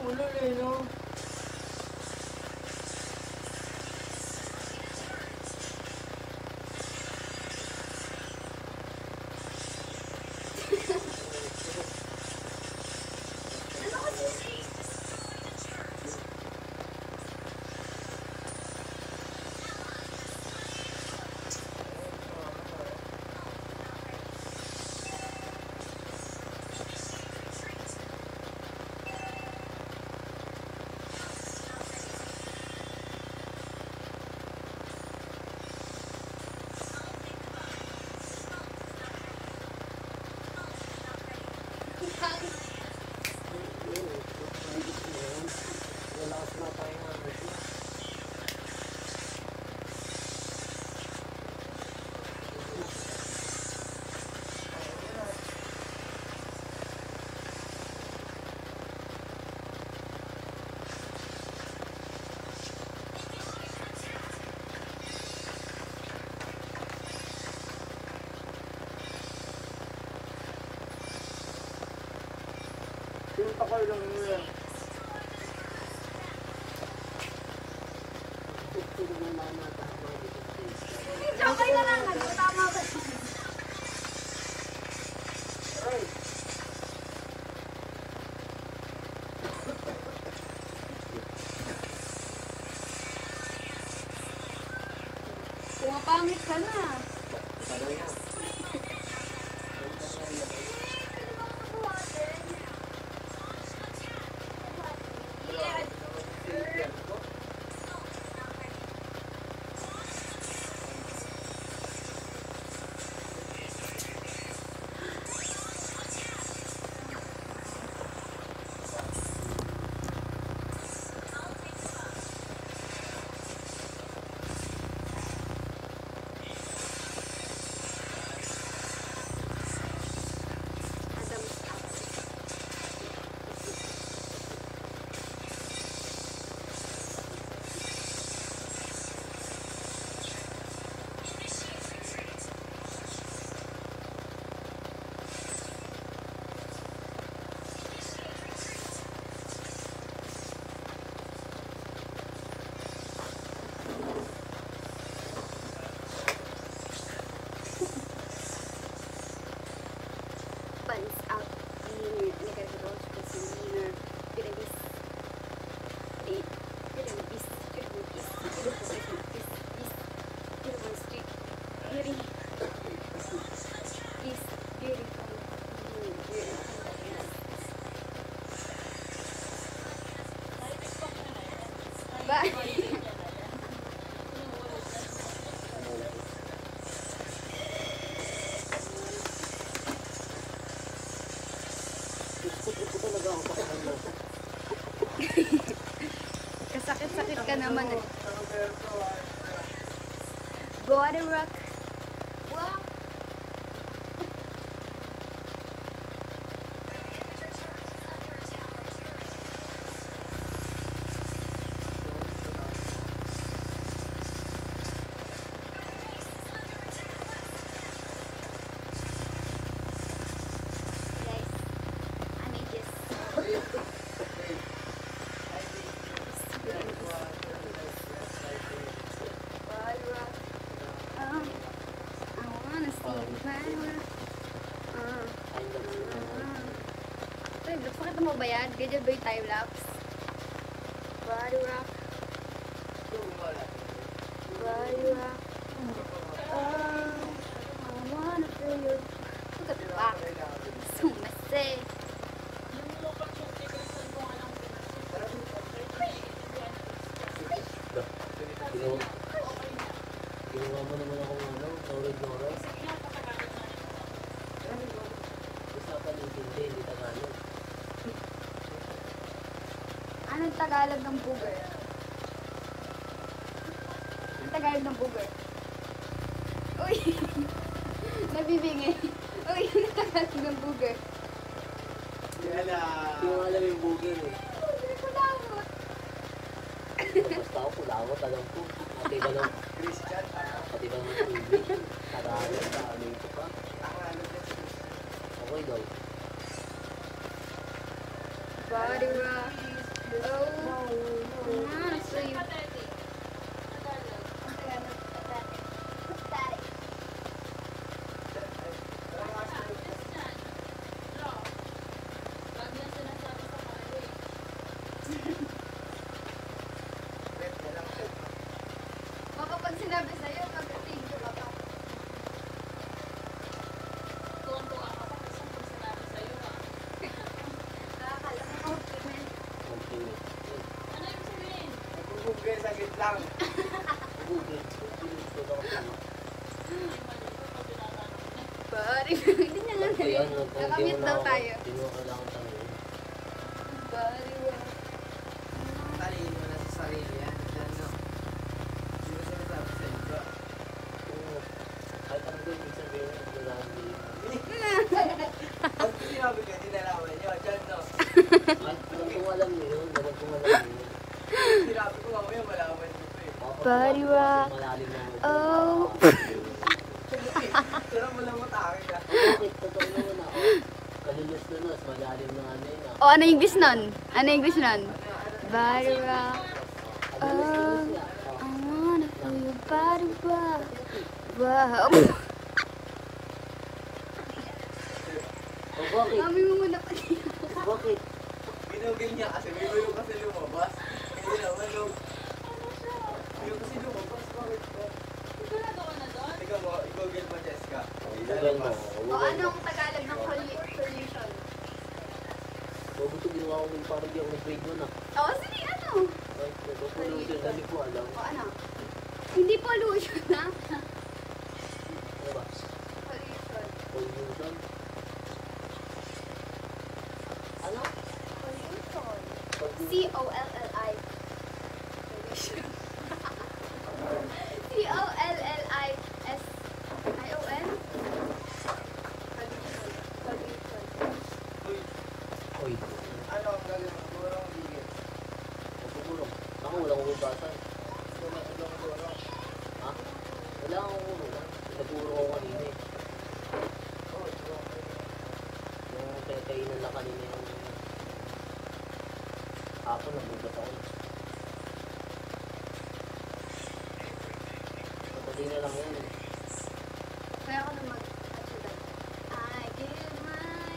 Ulol eh, no? Ako lang yun. Okay na lang, tama ba? Pumapangit ka na. Buns out winner, nagkakaroon siya sa winner, pinabis, pinabis, kasakit-sakit ka naman eh. Body rock. Wow. Pakita mo ba yan? Ganyan ba yung time-lapse? Body rock. Body rock. I wanna feel you. Look at the back. Sumase. Ginawa mo naman akong ano, solid na oras. Usapan yung hindi Tagalog. Anong Tagalog ng booger? Anong Tagalog ng booger? Uy! Nabibingay. Uy, anong Tagalog ng booger? Hindi mo alam yung booger eh. Hindi ko damot. Basta ako, kulawat, alam ko. Pati ba ng Christian, pati ba ng English, Tagalog, ano ito pa? Okay daw. Body rock. So you... Baka pag sinabi sa'yo, pag-thank you ka pa. Nakakala mo compliment. Compliment. Google, saglit lang. Google. Compliment ko daw ako. Bari, hindi niya nga Kaya narinig. Nakamute daw tayo. Hindi mo kailangan tanongin. Bari, Talino na sa sarili yan. Diyan, no? Hindi mo sinasabi sa iba. Oo. Kahit ang good, ibig sabihin, kailangan din. Pag sinabi ka, dinalaman nyo. Diyan, no? Alam kong alam niyo yun. Alam kong alam niyo yun. Sinabi ko mamaya, malaman nyo pa eh. Bariwa. Malalim na mo. Oh. Sarap mo lang matake ka. Bakit? Totoo naman ako. Kalulos-lulos. Malalim na ano yun. O, ano English nun? Ano English nun? Bariwa. Kalulos-lulos niya. I wanna feel your body rock. Wow. O bakit? Mami mo muna pa niya. Bakit? Ginugin niya kasi may gulo kasi lumabas. Kaya naman, no? Gulo kasi lumabas. Bakit ba? Ikaw mo, i-google mo, Jessica. Google mo. O, anong Tagalog ng solution? Bago ito ginawa ko yung parang di ako nag-grade mo na. O, sige, ano? Right? Pollution. Dali ko alam. O, ano? Hindi pollution, ha? Ano ba? Pollution. Pollution? Ano? Pollution. Pollution. C-O-L-L-I. Pollution. C-O-L-L-I-S-I-O-N? Pollution. Pollution. Oy. Ano ang gagawin mo? Burong bigil. Magpupulong. Ako wala akong hubasan. Burong. Ha? Wala akong hubasan. Nagpuro ako kanina eh. Yung kainan lang kanina yung hapon nagbugas ako. Pagpati na lang yan eh. Kaya ako na mag-atsudan. I give my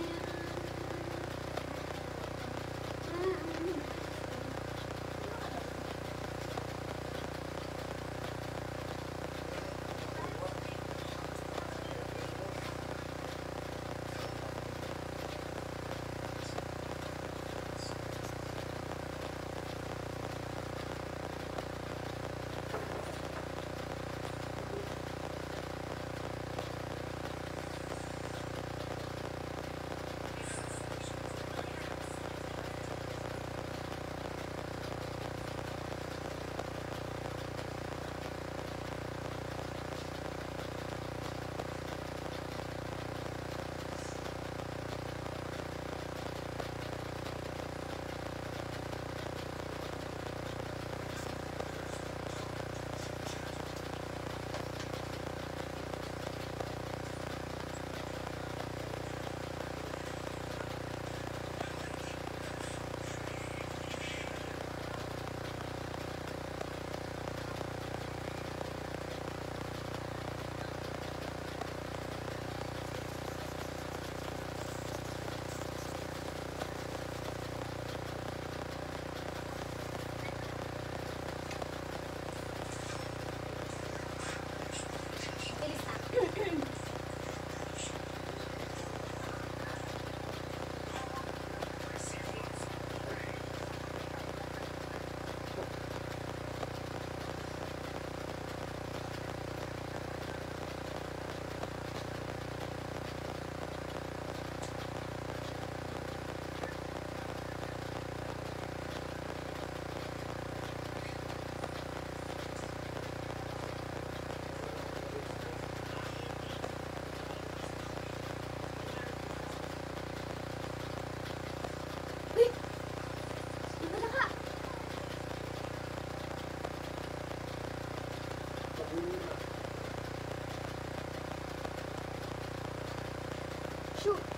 Shoot!